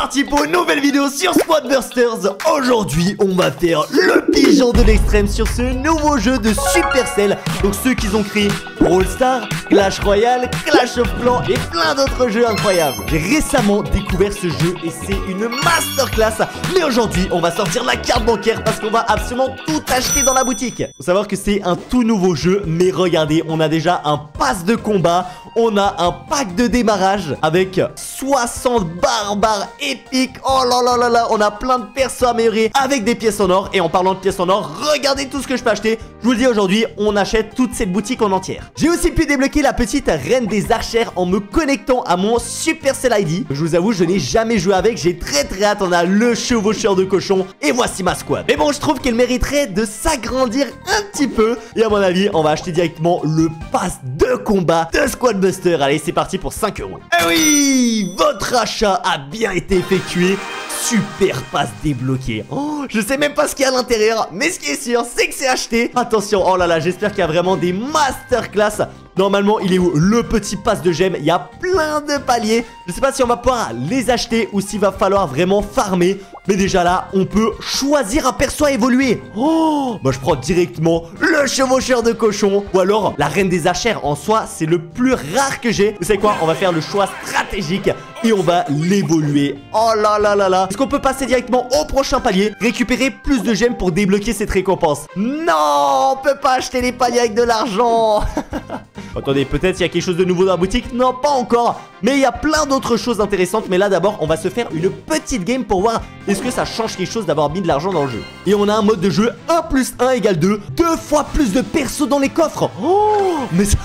parti pour une nouvelle vidéo sur Squadbusters. Aujourd'hui, on va faire le pigeon de l'extrême sur ce nouveau jeu de Supercell. Donc ceux qui ont créé Brawl Stars, Clash Royale, Clash of Clans et plein d'autres jeux incroyables. J'ai récemment découvert ce jeu et c'est une masterclass. Mais aujourd'hui, on va sortir la carte bancaire parce qu'on va absolument tout acheter dans la boutique. Faut savoir que c'est un tout nouveau jeu, mais regardez, on a déjà un pass de combat. On a un pack de démarrage avec 60 barbares épiques. Oh là là là là, on a plein de persos améliorés avec des pièces en or. Et en parlant de pièces en or, regardez tout ce que je peux acheter. Je vous le dis aujourd'hui, on achète toute cette boutique en entière. J'ai aussi pu débloquer la petite reine des archères en me connectant à mon Supercell ID. Je vous avoue, je n'ai jamais joué avec. J'ai très hâte. On a le chevaucheur de cochon. Et voici ma squad. Mais bon, je trouve qu'elle mériterait de s'agrandir un petit peu. Et à mon avis, on va acheter directement le pass de combat de Squadbusters. Allez, c'est parti pour 5 €. Eh oui, votre achat a bien été effectué. Super passe débloqué. Oh, je sais même pas ce qu'il y a à l'intérieur, mais ce qui est sûr, c'est que c'est acheté. Attention, oh là là, j'espère qu'il y a vraiment des masterclass. Normalement, il est où le petit pass de gemmes? Il y a plein de paliers. Je sais pas si on va pouvoir les acheter ou s'il va falloir vraiment farmer. Mais déjà là, on peut choisir un perso à évoluer. Oh, moi je prends directement le chevaucheur de cochon ou alors la reine des archères. En soi, c'est le plus rare que j'ai. Vous savez quoi? On va faire le choix stratégique et on va l'évoluer. Oh là là là là. Est-ce qu'on peut passer directement au prochain palier? Récupérer plus de gemmes pour débloquer cette récompense? Non, on peut pas acheter les paliers avec de l'argent. Attendez, peut-être il y a quelque chose de nouveau dans la boutique? Non, pas encore. Mais il y a plein d'autres choses intéressantes. Mais là d'abord, on va se faire une petite game pour voir est-ce que ça change quelque chose d'avoir mis de l'argent dans le jeu. Et on a un mode de jeu 1 plus 1 égale 2. 2 fois plus de persos dans les coffres. Oh, mais ça...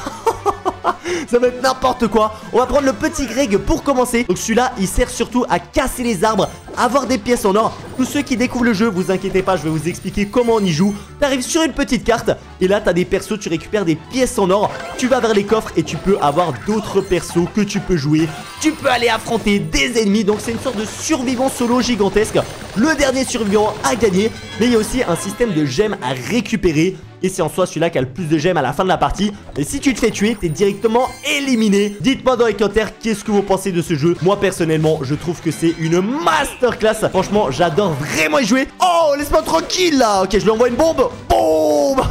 ça va être n'importe quoi. On va prendre le petit Greg pour commencer. Donc celui-là, il sert surtout à casser les arbres, avoir des pièces en or. Tous ceux qui découvrent le jeu, vous inquiétez pas, je vais vous expliquer comment on y joue. T'arrives sur une petite carte et là t'as des persos, tu récupères des pièces en or. Tu vas vers les coffres et tu peux avoir d'autres persos que tu peux jouer. Tu peux aller affronter des ennemis. Donc c'est une sorte de survivant solo gigantesque. Le dernier survivant a gagné. Mais il y a aussi un système de gemmes à récupérer. Et c'est en soi celui-là qui a le plus de gemmes à la fin de la partie. Et si tu te fais tuer, t'es directement éliminé. Dites-moi dans les commentaires qu'est-ce que vous pensez de ce jeu. Moi personnellement, je trouve que c'est une masterclass. Franchement, j'adore vraiment y jouer. Oh, laisse-moi tranquille là. Ok, je lui envoie une bombe. Boum.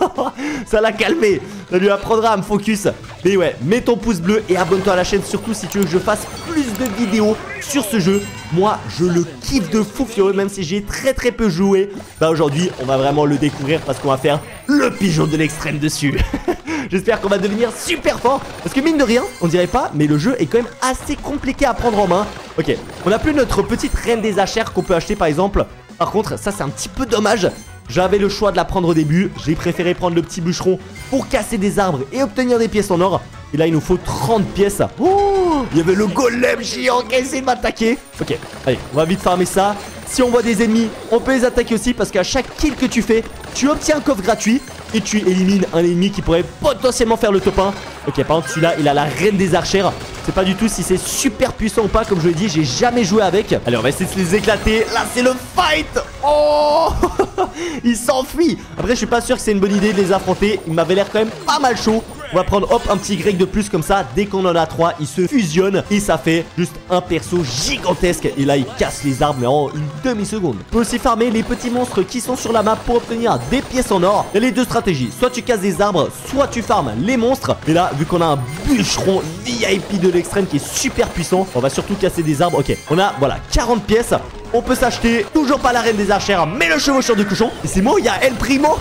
Ça l'a calmé. Ça lui apprendra à me focus. Mais ouais, mets ton pouce bleu et abonne-toi à la chaîne. Surtout si tu veux que je fasse plus de vidéos sur ce jeu. Moi, je le kiffe de fou furieux. Même si j'ai très peu joué. Bah aujourd'hui, on va vraiment le découvrir parce qu'on va faire le pigeon de l'extrême dessus. J'espère qu'on va devenir super fort. Parce que mine de rien, on dirait pas, mais le jeu est quand même assez compliqué à prendre en main. Ok, on a plus notre petite reine des archères qu'on peut acheter par exemple. Par contre, ça c'est un petit peu dommage. J'avais le choix de la prendre au début. J'ai préféré prendre le petit bûcheron pour casser des arbres et obtenir des pièces en or. Et là, il nous faut 30 pièces. Oh, il y avait le golem géant qui a essayé de m'attaquer. Ok, allez, on va vite farmer ça. Si on voit des ennemis, on peut les attaquer aussi parce qu'à chaque kill que tu fais, tu obtiens un coffre gratuit et tu élimines un ennemi qui pourrait potentiellement faire le top 1. Ok, par contre, celui-là, il a la reine des archères. Je sais pas du tout si c'est super puissant ou pas. Comme je l'ai dit, j'ai jamais joué avec. Allez, on va essayer de les éclater. Là, c'est le fight. Oh, il s'enfuit. Après, je suis pas sûr que c'est une bonne idée de les affronter. Il m'avait l'air quand même pas mal chaud. On va prendre, hop, un petit Greg de plus comme ça. Dès qu'on en a 3, ils se fusionnent. Et ça fait juste un perso gigantesque. Et là, il casse les arbres, mais en une demi-seconde. On peut aussi farmer les petits monstres qui sont sur la map pour obtenir des pièces en or. Il y a les deux stratégies. Soit tu casses des arbres, soit tu farmes les monstres. Et là, vu qu'on a un bûcheron VIP de l'extrême qui est super puissant, on va surtout casser des arbres. Ok, on a, voilà, 40 pièces. On peut s'acheter, toujours pas la reine des archères, mais le chevaucheur de cochon. Et c'est moi, il y a El Primo.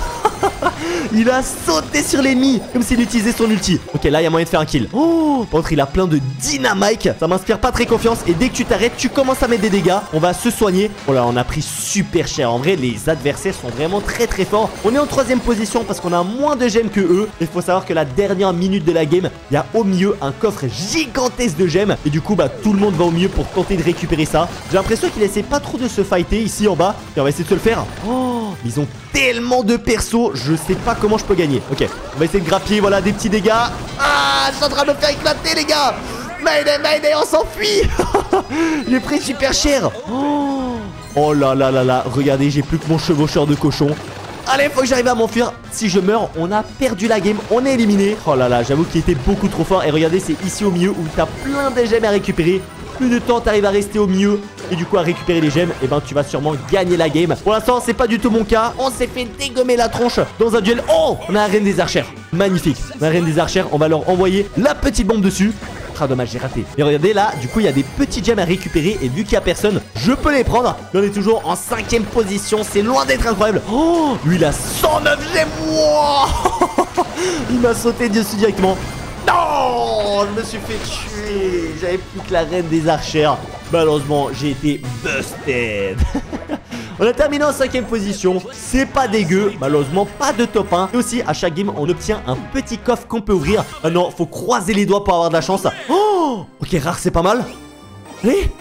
Il a sauté sur l'ennemi comme s'il utilisait son ulti. Ok, là il y a moyen de faire un kill. Oh, par contre il a plein de dynamite. Ça m'inspire pas très confiance. Et dès que tu t'arrêtes, tu commences à mettre des dégâts. On va se soigner. Oh là, on a pris super cher. En vrai, les adversaires sont vraiment très forts. On est en 3ème position parce qu'on a moins de gemmes que eux. Il faut savoir que la dernière minute de la game, il y a au milieu un coffre gigantesque de gemmes. Et du coup, bah tout le monde va au milieu pour tenter de récupérer ça. J'ai l'impression qu'il essaie pas trop de se fighter ici en bas. Et on va essayer de se le faire. Oh, ils ont tellement de persos, je sais pas comment je peux gagner. Ok, on va essayer de grappiller, voilà, des petits dégâts. Ah, je suis en train de me faire éclater, les gars. Mayday, on s'enfuit. Il est pris super cher. Oh là là là là, regardez, j'ai plus que mon chevaucheur de cochon. Allez, faut que j'arrive à m'enfuir. Si je meurs, on a perdu la game, on est éliminé. Oh là là, j'avoue qu'il était beaucoup trop fort. Et regardez, c'est ici au milieu où t'as plein de gemmes à récupérer. plus de temps t'arrives à rester au milieu et du coup à récupérer les gemmes, et ben tu vas sûrement gagner la game. Pour l'instant c'est pas du tout mon cas. On s'est fait dégommer la tronche dans un duel. Oh, on a la reine des archères. Magnifique. La reine des archères, on va leur envoyer la petite bombe dessus. Ah dommage, j'ai raté. Et regardez là, du coup il y a des petites gemmes à récupérer. Et vu qu'il n'y a personne, je peux les prendre. Mais on est toujours en 5ème position. C'est loin d'être incroyable. Oh, lui il a 109 gemmes. Wow. Il m'a sauté dessus directement. Non, je me suis fait tuer. J'avais plus que la reine des archères. Malheureusement j'ai été busted. On a terminé en 5ème position, c'est pas dégueu, malheureusement pas de top 1. Et aussi à chaque game on obtient un petit coffre qu'on peut ouvrir. Maintenant faut croiser les doigts pour avoir de la chance. Oh, ok, rare c'est pas mal. Allez.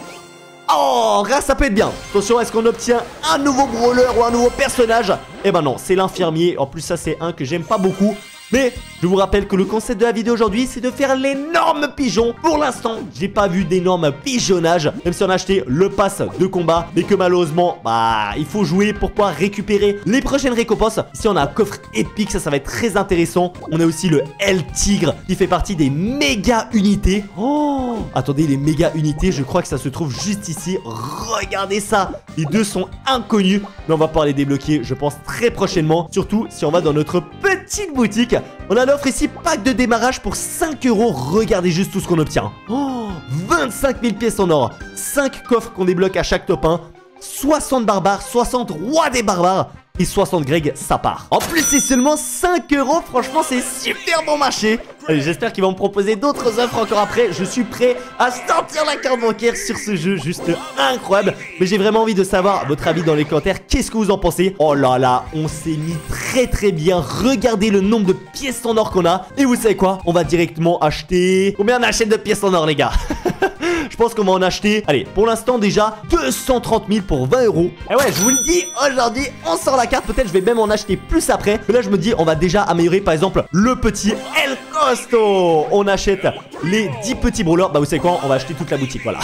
Oh, rare ça peut être bien. Attention, est-ce qu'on obtient un nouveau brawler ou un nouveau personnage? Eh ben non, c'est l'infirmier. En plus ça c'est un que j'aime pas beaucoup. Mais je vous rappelle que le concept de la vidéo aujourd'hui c'est de faire l'énorme pigeon. Pour l'instant j'ai pas vu d'énorme pigeonnage, même si on a acheté le pass de combat, mais que malheureusement bah il faut jouer pour pouvoir récupérer les prochaines récompenses. Ici on a un coffre épique, ça va être très intéressant. On a aussi le L Tigre qui fait partie des méga unités. Oh, attendez, les méga unités, je crois que ça se trouve juste ici. Regardez ça, les deux sont inconnus, mais on va pouvoir les débloquer je pense très prochainement. Surtout si on va dans notre petite boutique. On a l'offre ici, pack de démarrage pour 5 €. Regardez juste tout ce qu'on obtient. Oh, 25 000 pièces en or, 5 coffres qu'on débloque à chaque top 1, 60 barbares, 60 rois des barbares et 60 Greg, ça part. En plus c'est seulement 5 €, franchement c'est super bon marché. Allez, j'espère qu'ils vont me proposer d'autres offres encore après. Je suis prêt à sortir la carte bancaire sur ce jeu, juste incroyable. Mais j'ai vraiment envie de savoir votre avis dans les commentaires. Qu'est-ce que vous en pensez? Oh là là, on s'est mis très bien. Regardez le nombre de pièces en or qu'on a. Et vous savez quoi? On va directement acheter... Combien on achète de pièces en or les gars? Je pense qu'on va en acheter, allez, pour l'instant déjà 230 000 pour 20 €. Et ouais, je vous le dis, aujourd'hui on sort la carte. Peut-être je vais même en acheter plus après. Mais là je me dis, on va déjà améliorer par exemple le petit El Costo. On achète les 10 petits brawlers. Bah vous savez quoi, on va acheter toute la boutique, voilà.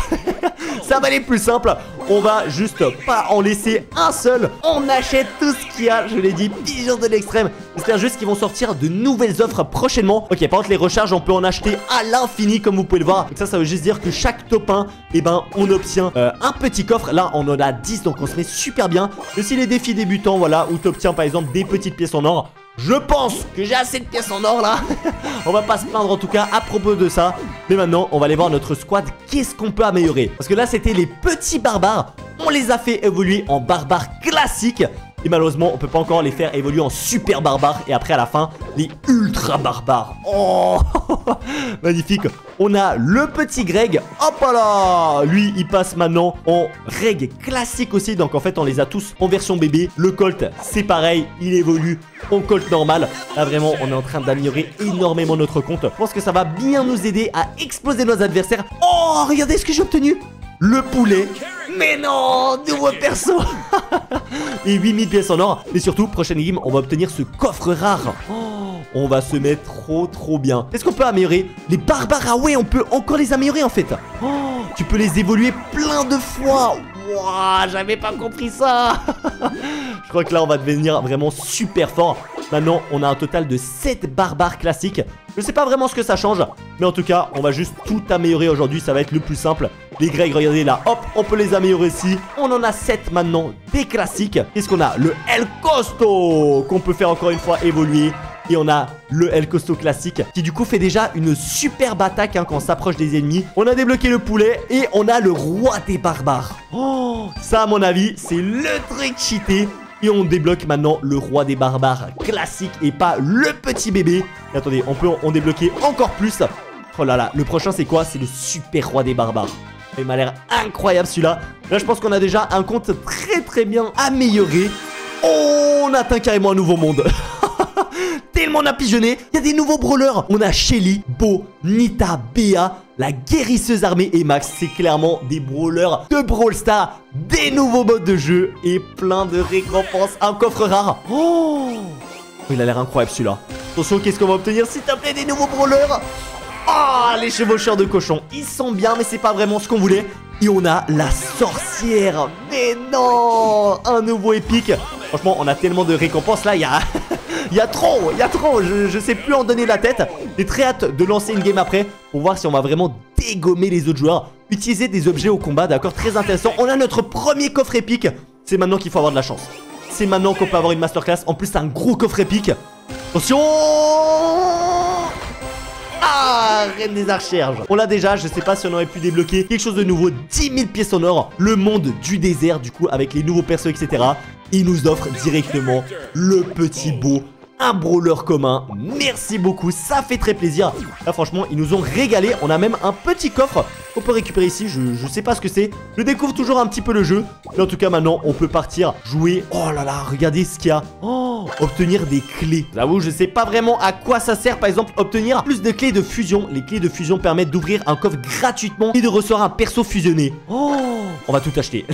Ça va aller plus simple. On va juste pas en laisser un seul. On achète tout ce qu'il y a. Je l'ai dit, pigeons de l'extrême. J'espère juste qu'ils vont sortir de nouvelles offres prochainement. Ok, par contre les recharges on peut en acheter à l'infini comme vous pouvez le voir. Donc ça veut juste dire que chaque top 1, eh ben on obtient un petit coffre. Là on en a 10 donc on se met super bien. Et aussi les défis débutants, voilà, où tu obtiens par exemple des petites pièces en or. Je pense que j'ai assez de pièces en or là. On va pas se plaindre en tout cas à propos de ça. Mais maintenant on va aller voir notre squad. Qu'est-ce qu'on peut améliorer? Parce que là c'était les petits barbares. On les a fait évoluer en barbares classiques. Et malheureusement on peut pas encore les faire évoluer en super barbares. Et après à la fin les ultra barbares. Oh magnifique. On a le petit Greg. Hop là. Lui il passe maintenant en Greg classique aussi. Donc en fait on les a tous en version bébé. Le Colt c'est pareil, il évolue en Colt normal. Là vraiment on est en train d'améliorer énormément notre compte. Je pense que ça va bien nous aider à exploser nos adversaires. Oh regardez ce que j'ai obtenu. Le poulet. Mais non, nouveau perso. Et 8000 pièces en or. Et surtout, prochaine game, on va obtenir ce coffre rare. Oh, on va se mettre trop bien. Est-ce qu'on peut améliorer les barbares? Ah ouais, on peut encore les améliorer en fait. Oh, tu peux les évoluer plein de fois. Wouah, j'avais pas compris ça. Je crois que là, on va devenir vraiment super fort. Maintenant, on a un total de 7 barbares classiques. Je sais pas vraiment ce que ça change. Mais en tout cas, on va juste tout améliorer aujourd'hui. Ça va être le plus simple. Les Grecs, regardez là. Hop, on peut les améliorer ici. On en a 7 maintenant, des classiques. Qu'est-ce qu'on a? Le El Costo, qu'on peut faire encore une fois évoluer. Et on a le El Costo classique qui du coup fait déjà une superbe attaque quand on s'approche des ennemis. On a débloqué le poulet et on a le roi des barbares. Oh, ça à mon avis c'est le truc cheaté. Et on débloque maintenant le roi des barbares classique et pas le petit bébé. Et attendez, on peut en débloquer encore plus. Oh là là, le prochain c'est quoi? C'est le super roi des barbares. Il m'a l'air incroyable celui-là. Là je pense qu'on a déjà un compte très bien amélioré. Oh, on atteint carrément un nouveau monde. Tellement on a pigeonné. Il y a des nouveaux brawlers. On a Shelly, Bo, Nita, Béa, la guérisseuse armée et Max. C'est clairement des brawlers de Brawl Stars. Des nouveaux modes de jeu et plein de récompenses. Un coffre rare. Oh, il a l'air incroyable celui-là. Attention, qu'est-ce qu'on va obtenir s'il te plaît? Des nouveaux brawlers. Ah, les chevaucheurs de cochons. Ils sont bien mais c'est pas vraiment ce qu'on voulait. Et on a la sorcière. Mais non, un nouveau épique. Franchement on a tellement de récompenses là. Il y a trop, je sais plus en donner la tête. J'ai très hâte de lancer une game après pour voir si on va vraiment dégommer les autres joueurs. Utiliser des objets au combat, d'accord, très intéressant. On a notre premier coffre épique. C'est maintenant qu'il faut avoir de la chance. C'est maintenant qu'on peut avoir une masterclass. En plus, c'est un gros coffre épique. Attention! Ah, Reine des Archères. On l'a déjà, je sais pas si on aurait pu débloquer quelque chose de nouveau. 10 000 pièces en or. Le monde du désert, du coup, avec les nouveaux persos, etc. Il nous offre directement le petit beau. Un brawler commun, merci beaucoup, ça fait très plaisir. Là franchement ils nous ont régalé. On a même un petit coffre qu'on peut récupérer ici. Je sais pas ce que c'est, je découvre toujours un petit peu le jeu. Mais en tout cas maintenant on peut partir jouer. Oh là là, regardez ce qu'il y a. Oh, obtenir des clés. J'avoue je sais pas vraiment à quoi ça sert. Par exemple obtenir plus de clés de fusion. Les clés de fusion permettent d'ouvrir un coffre gratuitement et de recevoir un perso fusionné. Oh, on va tout acheter.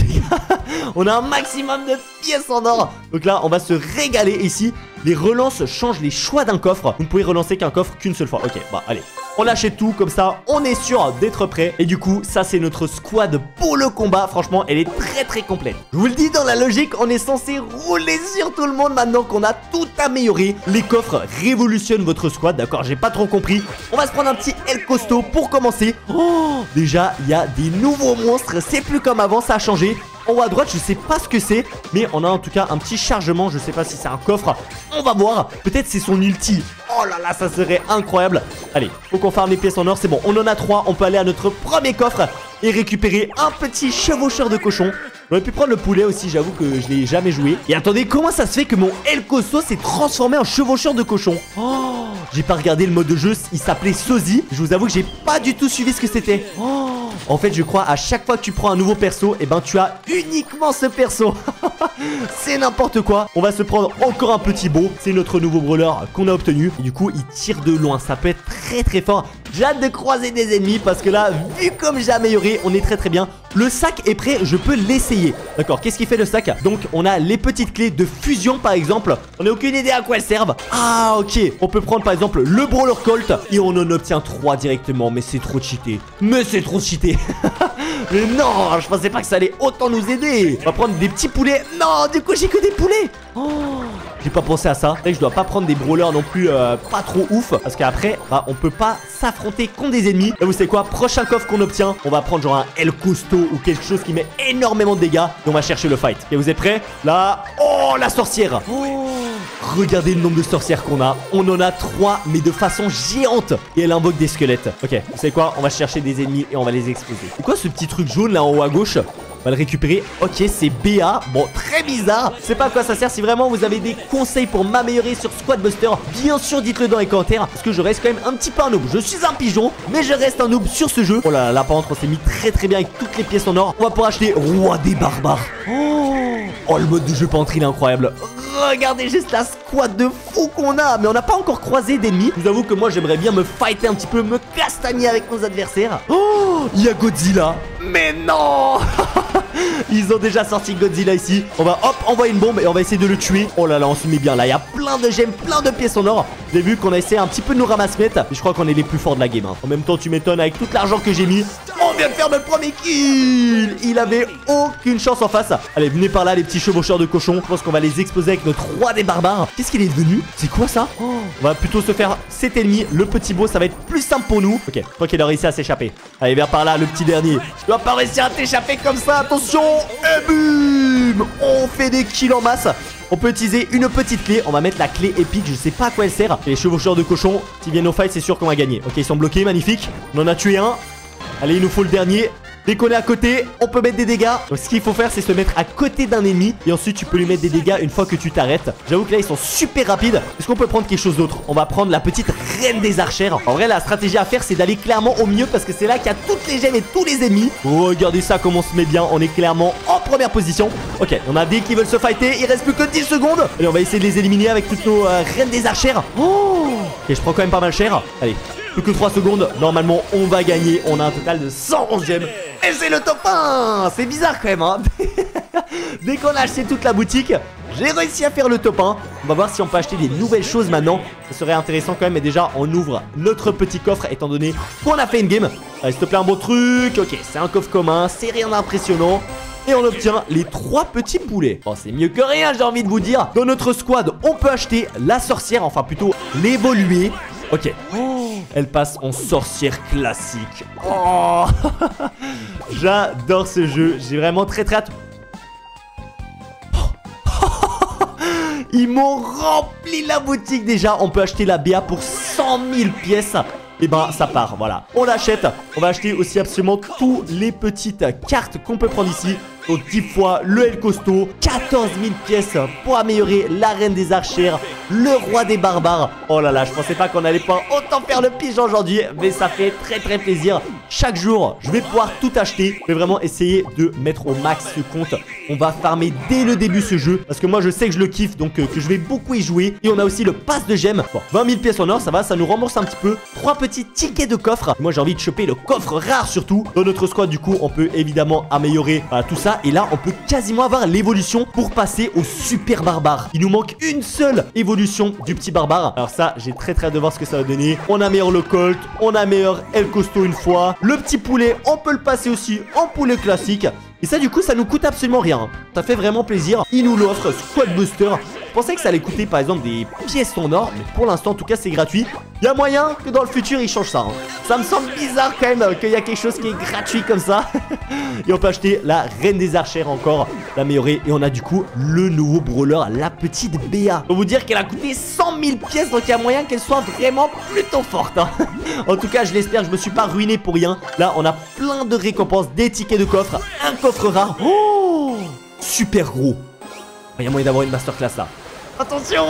On a un maximum de pièces en or. Donc là on va se régaler ici. Les relances changent les choix d'un coffre. Vous ne pouvez relancer qu'un coffre qu'une seule fois. Ok, bah allez. On achète tout, comme ça, on est sûr d'être prêt. Et du coup, ça c'est notre squad pour le combat. Franchement, elle est très très complète. Je vous le dis, dans la logique, on est censé rouler sur tout le monde maintenant qu'on a tout amélioré. Les coffres révolutionnent votre squad, d'accord? J'ai pas trop compris. On va se prendre un petit El Costo pour commencer. Oh, déjà, il y a des nouveaux monstres. C'est plus comme avant, ça a changé. En haut à droite, je sais pas ce que c'est, mais on a en tout cas un petit chargement. Je sais pas si c'est un coffre. On va voir. Peut-être c'est son ulti. Oh là là, ça serait incroyable. Allez, faut qu'on farme les pièces en or. C'est bon, on en a 3. On peut aller à notre premier coffre et récupérer un petit chevaucheur de cochon. J'aurais pu prendre le poulet aussi, j'avoue que je l'ai jamais joué. Et attendez, comment ça se fait que mon El Costo s'est transformé en chevaucheur de cochon? Oh, j'ai pas regardé le mode de jeu, il s'appelait Sosie. Je vous avoue que j'ai pas du tout suivi ce que c'était. Oh, en fait, je crois à chaque fois que tu prends un nouveau perso, et ben tu as uniquement ce perso. C'est n'importe quoi. On va se prendre encore un petit beau. C'est notre nouveau brawler qu'on a obtenu. Et du coup, il tire de loin. Ça peut être très très fort. J'ai hâte de croiser des ennemis parce que là, vu comme j'ai amélioré, on est très très bien. Le sac est prêt, je peux l'essayer. D'accord, qu'est-ce qu'il fait le sac? Donc, on a les petites clés de fusion par exemple. On n'a aucune idée à quoi elles servent. Ah, ok. On peut prendre par exemple le brawler Colt et on en obtient 3 directement. Mais c'est trop cheaté. Mais c'est trop cheaté. Mais non, je pensais pas que ça allait autant nous aider. On va prendre des petits poulets. Non, du coup, j'ai que des poulets. Oh, j'ai pas pensé à ça. C'est vrai que je dois pas prendre des brawlers non plus pas trop ouf. Parce qu'après, bah, on peut pas s'affronter contre des ennemis. Et vous savez quoi? Prochain coffre qu'on obtient, on va prendre genre un El Costo ou quelque chose qui met énormément de dégâts. Et on va chercher le fight. Et vous êtes prêts? Là, oh, la sorcière. Oh, regardez le nombre de sorcières qu'on a. On en a 3, mais de façon géante. Et elle invoque des squelettes. Ok, vous savez quoi? On va chercher des ennemis et on va les exploser. C'est quoi ce petit truc jaune là en haut à gauche? On va le récupérer. Ok, c'est BA. Bon, très bizarre. Je sais pas à quoi ça sert. Si vraiment vous avez des conseils pour m'améliorer sur Squad Buster, bien sûr, dites-le dans les commentaires. Parce que je reste quand même un petit peu un noob. Je suis un pigeon, mais je reste un noob sur ce jeu. Oh là là, là par contre, on s'est mis très très bien avec toutes les pièces en or. On va pouvoir acheter Roi des barbares. Oh, le mode de jeu pantry, il est incroyable. Regardez juste la squad de fou qu'on a. Mais on n'a pas encore croisé d'ennemis. Je vous avoue que moi, j'aimerais bien me fighter un petit peu, me castagner avec nos adversaires. Oh, il y a Godzilla. Mais non. Ils ont déjà sorti Godzilla ici. On va hop envoyer une bombe et on va essayer de le tuer. Oh là là, on se met bien là. Il y a plein de gemmes, plein de pièces en or. Vous avez vu qu'on a essayé un petit peu de nous ramasse-mettre. Mais je crois qu'on est les plus forts de la game, hein. En même temps, tu m'étonnes avec tout l'argent que j'ai mis. On vient de faire notre premier kill. Il avait aucune chance en face. Allez, venez par là les petits chevaucheurs de cochons. Je pense qu'on va les exploser avec notre roi des barbares. Qu'est-ce qu'il est devenu? C'est quoi ça? Oh, on va plutôt se faire cet ennemi. Le petit beau, ça va être plus simple pour nous. Ok, je crois qu'il a réussi à s'échapper. Allez, viens par là, le petit dernier. Tu dois pas réussir à t'échapper comme ça. Attention. Et boum. On fait des kills en masse. On peut utiliser une petite clé. On va mettre la clé épique. Je sais pas à quoi elle sert. Et les chevaucheurs de cochons, s'ils viennent au fight, c'est sûr qu'on va gagner. Ok, ils sont bloqués. Magnifique. On en a tué un. Allez, il nous faut le dernier. Dès qu'on est à côté, on peut mettre des dégâts. Donc ce qu'il faut faire, c'est se mettre à côté d'un ennemi. Et ensuite, tu peux lui mettre des dégâts une fois que tu t'arrêtes. J'avoue que là, ils sont super rapides. Est-ce qu'on peut prendre quelque chose d'autre? On va prendre la petite reine des archères. En vrai, la stratégie à faire, c'est d'aller clairement au milieu. Parce que c'est là qu'il y a toutes les gemmes et tous les ennemis. Regardez ça, comment on se met bien. On est clairement en première position. Ok, on a des qui veulent se fighter. Il reste plus que 10 secondes. Allez, on va essayer de les éliminer avec toutes nos reines des archères. Oh, ok, je prends quand même pas mal cher. Allez, plus que 3 secondes. Normalement, on va gagner. On a un total de 111 gemmes. Et c'est le top 1. C'est bizarre quand même, hein. Dès qu'on a acheté toute la boutique, j'ai réussi à faire le top 1. On va voir si on peut acheter des nouvelles choses maintenant. Ça serait intéressant quand même. Mais déjà, on ouvre notre petit coffre étant donné qu'on a fait une game. Allez, s'il te plaît, un bon truc. Ok, c'est un coffre commun. C'est rien d'impressionnant. Et on obtient les 3 petits poulets. Bon, c'est mieux que rien, j'ai envie de vous dire. Dans notre squad, on peut acheter la sorcière. Enfin, plutôt l'évoluer. Ok. Oh, elle passe en sorcière classique. Oh j'adore ce jeu, j'ai vraiment très hâte. Ils m'ont rempli la boutique déjà. On peut acheter la BA pour 100 000 pièces. Et ben ça part, voilà. On l'achète. On va acheter aussi absolument tous les petites cartes qu'on peut prendre ici. Donc 10 fois le L costaud, 14 000 pièces pour améliorer la reine des archères, le roi des barbares. Oh là là, je pensais pas qu'on allait pouvoir autant faire le pigeon aujourd'hui, mais ça fait très plaisir. Chaque jour, je vais pouvoir tout acheter. Je vais vraiment essayer de mettre au max ce compte. On va farmer dès le début ce jeu, parce que moi je sais que je le kiffe, donc que je vais beaucoup y jouer. Et on a aussi le pass de gemmes. Bon, 20 000 pièces en or, ça va, ça nous rembourse un petit peu. 3 petits tickets de coffre. Moi j'ai envie de choper le coffre rare surtout. Dans notre squad du coup, on peut évidemment améliorer tout ça. Et là, on peut quasiment avoir l'évolution pour passer au super barbare. Il nous manque une seule évolution du petit barbare. Alors ça, j'ai très hâte de voir ce que ça va donner. On améliore le colt, on améliore El Costaud une fois. Le petit poulet, on peut le passer aussi en poulet classique. Et ça, du coup, ça nous coûte absolument rien. Ça fait vraiment plaisir. Il nous l'offre, Squad Buster. Je pensais que ça allait coûter, par exemple, des pièces en or. Mais pour l'instant, en tout cas, c'est gratuit. Il y a moyen que dans le futur, ils changent ça. Ça me semble bizarre quand même qu'il y a quelque chose qui est gratuit comme ça. Et on peut acheter la reine des archères encore, l'améliorer. Et on a du coup le nouveau brawler, la petite Béa. Faut vous dire qu'elle a coûté 100 000 pièces. Donc il y a moyen qu'elle soit vraiment plutôt forte. En tout cas, je l'espère. Je me suis pas ruiné pour rien. Là, on a plein de récompenses, des tickets de coffre, un coffre rare. Oh, super gros. Il y a moyen d'avoir une masterclass là. Attention.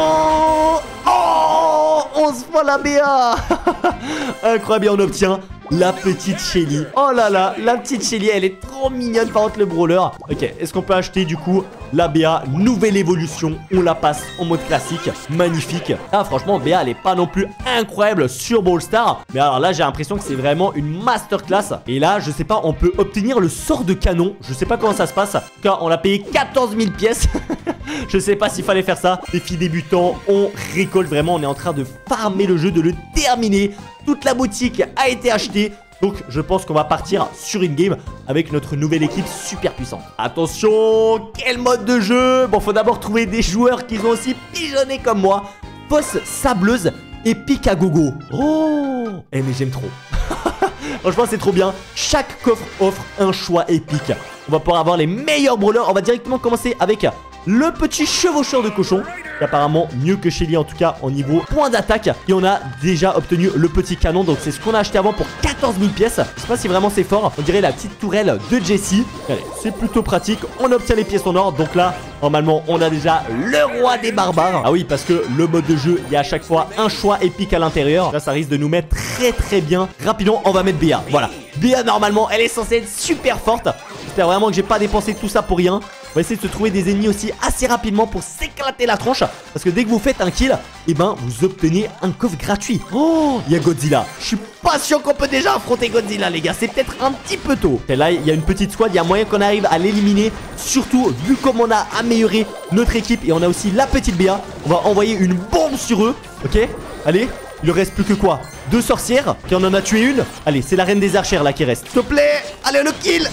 Oh, 11 fois la BA. Incroyable, et on obtient la petite Shelly. Oh là là, la petite Shelly, elle est trop mignonne par contre le brawler. Ok, est-ce qu'on peut acheter du coup la BA nouvelle évolution? On la passe en mode classique, magnifique. Ah franchement, BA elle est pas non plus incroyable sur Brawl Stars. Mais alors là j'ai l'impression que c'est vraiment une masterclass. Et là je sais pas, on peut obtenir le sort de canon. Je sais pas comment ça se passe. En tout cas on a payé 14 000 pièces. Je sais pas s'il fallait faire ça. Défi débutant, on récolte vraiment. On est en train de farmer le jeu, de le terminer. Toute la boutique a été achetée. Donc je pense qu'on va partir sur une game avec notre nouvelle équipe super puissante. Attention, quel mode de jeu. Bon, faut d'abord trouver des joueurs qui ont aussi pigeonné comme moi. Fosse sableuse et pique à gogo. Oh, mais j'aime trop. Franchement c'est trop bien. Chaque coffre offre un choix épique. On va pouvoir avoir les meilleurs brawlers. On va directement commencer avec le petit chevaucheur de cochon, qui est apparemment mieux que Shelly en tout cas en niveau point d'attaque. Et on a déjà obtenu le petit canon. Donc c'est ce qu'on a acheté avant pour 14 000 pièces. Je sais pas si vraiment c'est fort. On dirait la petite tourelle de Jessie. Allez, c'est plutôt pratique. On obtient les pièces en or. Donc là normalement on a déjà le roi des barbares. Ah oui, parce que le mode de jeu, il y a à chaque fois un choix épique à l'intérieur. Là ça risque de nous mettre très bien. Rapidement on va mettre BA. Voilà, BA normalement elle est censée être super forte. J'espère vraiment que j'ai pas dépensé tout ça pour rien. On va essayer de se trouver des ennemis aussi assez rapidement pour s'éclater la tronche. Parce que dès que vous faites un kill, et ben vous obtenez un coffre gratuit. Oh, il y a Godzilla. Je suis pas sûr qu'on peut déjà affronter Godzilla les gars. C'est peut-être un petit peu tôt. Et là il y a une petite squad. Il y a moyen qu'on arrive à l'éliminer. Surtout vu comme on a amélioré notre équipe. Et on a aussi la petite BA. On va envoyer une bombe sur eux. Ok, allez. Il ne reste plus que quoi? 2 sorcières. Qui en a tué une. Allez, c'est la reine des archères là qui reste. S'il te plaît, allez le kill.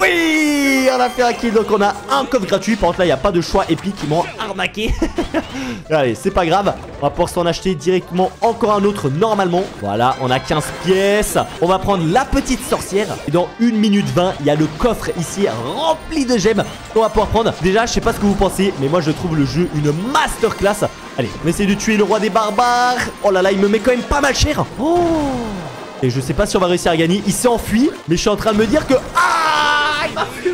Oui, on a fait un kill. Donc on a un coffre gratuit. Par contre là il n'y a pas de choix épique. Ils m'ont arnaqué. Allez, c'est pas grave. On va pouvoir s'en acheter directement encore un autre normalement. Voilà, on a 15 pièces. On va prendre la petite sorcière. Et dans 1 minute 20 il y a le coffre ici rempli de gemmes qu'on va pouvoir prendre. Déjà je sais pas ce que vous pensez, mais moi je trouve le jeu une masterclass. Allez, on essaie de tuer le roi des barbares. Oh là là, il me met quand même pas mal cher. Oh. Et je sais pas si on va réussir à gagner. Il s'est enfui, mais je suis en train de me dire que... Ah, il m'a fait...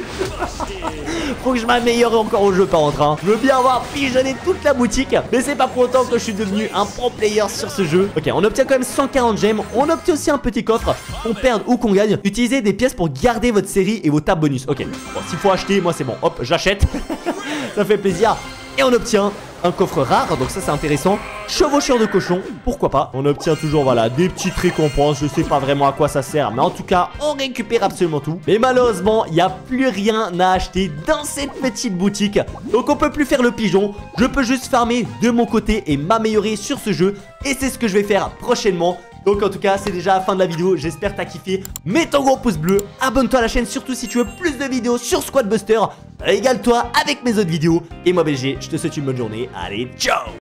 Faut que je m'améliore encore au jeu par contre hein. Je veux bien avoir pigeonné toute la boutique, mais c'est pas pour autant que je suis devenu un pro player sur ce jeu. Ok, on obtient quand même 140 gemmes. On obtient aussi un petit coffre. Qu'on perde ou qu'on gagne, utilisez des pièces pour garder votre série et vos tables bonus. Ok, bon, s'il faut acheter, moi c'est bon. Hop, j'achète. Ça fait plaisir. Et on obtient un coffre rare, donc ça c'est intéressant. Chevaucheur de cochon, pourquoi pas. On obtient toujours voilà des petites récompenses. Je sais pas vraiment à quoi ça sert, mais en tout cas on récupère absolument tout. Mais malheureusement il n'y a plus rien à acheter dans cette petite boutique. Donc on peut plus faire le pigeon. Je peux juste farmer de mon côté et m'améliorer sur ce jeu. Et c'est ce que je vais faire prochainement. Donc en tout cas c'est déjà la fin de la vidéo. J'espère que t'as kiffé. Mets ton gros pouce bleu. Abonne-toi à la chaîne surtout si tu veux plus de vidéos sur Squad Buster. Régale-toi avec mes autres vidéos. Et moi BG, je te souhaite une bonne journée. Allez, ciao.